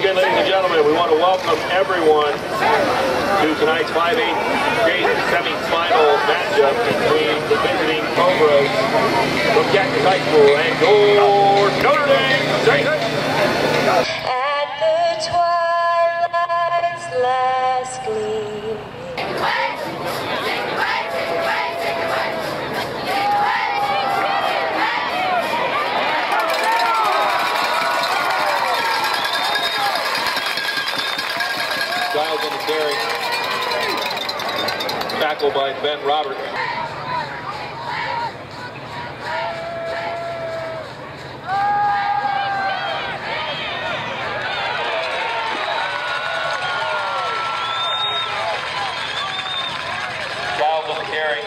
again, ladies and gentlemen, we want to welcome everyone to tonight's 5A semi-final matchup between the visiting Cobras from Cactus High School and your Notre Dame Tigers. At the twilight's last gleam. Giles on the carry. Tackled by Ben Roberts. Giles on the carry.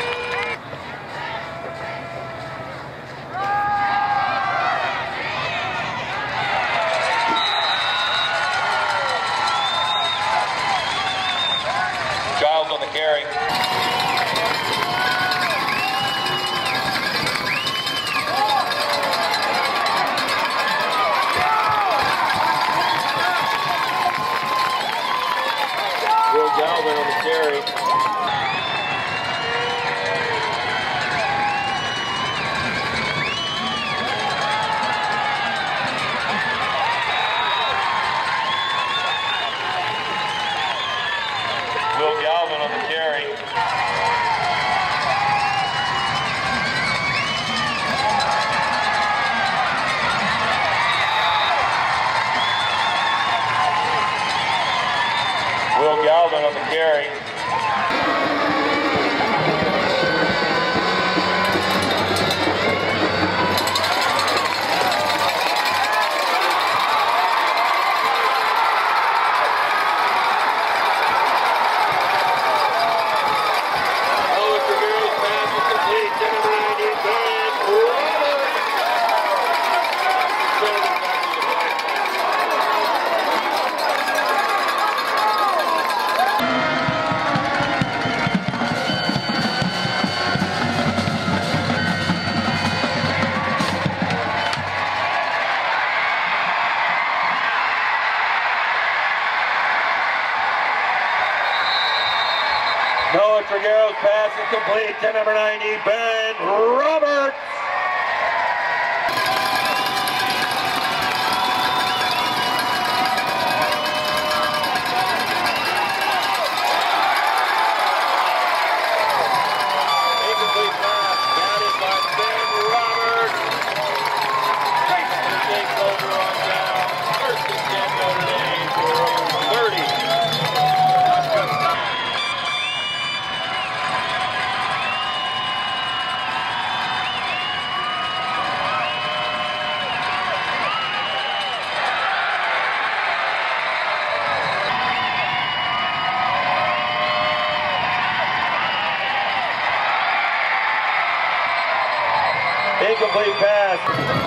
Giles on the carry. Will Galvin on the carry. Will Galvin on the carry. Will Galvin on the carry. Notre pass is complete to number 90, Ben Roberts. Incomplete pass, batted by Ben Roberts. Cactus takes over on down. First and 10 Notre Dame for 30. Incomplete pass.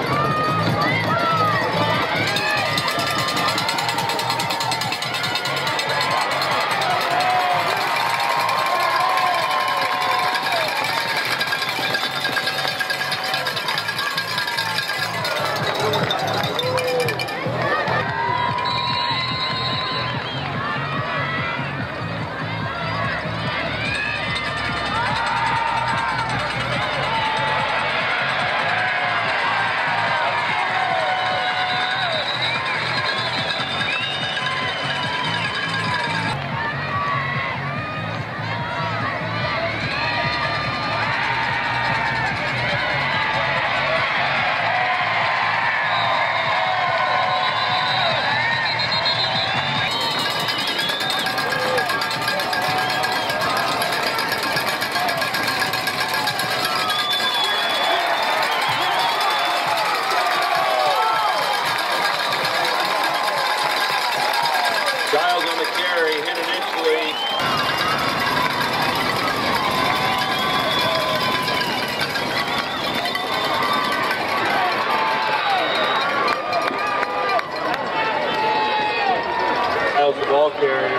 Giles on the carry, hit initially. Giles the ball carrier.